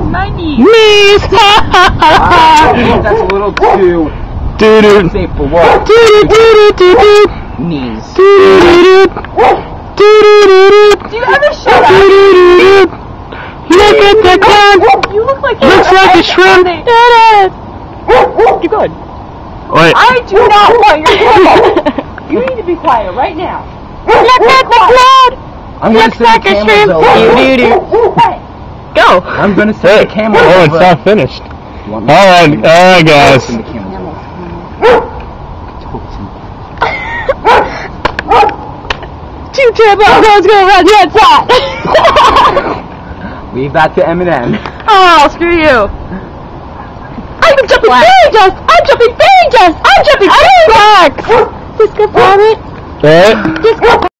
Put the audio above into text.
my knees. Knees! I think that's a little too safe for work. Knees. Do you ever shut up? Look at the clown! You look like Looks like a shrimp! Keep going. Wait. I do not want your camel. You need to be quiet right now. Look at the clown! I'm gonna say the camel's over. Go! I'm gonna say the camel's over. Oh, it's not finished. Alright, guys. Two tampons going around your head. Leave that to Eminem. Oh, screw you. I'm jumping fairy dust! I'm jumping fairy dust! I'm jumping fairy dust! Disco Planet. What? Disco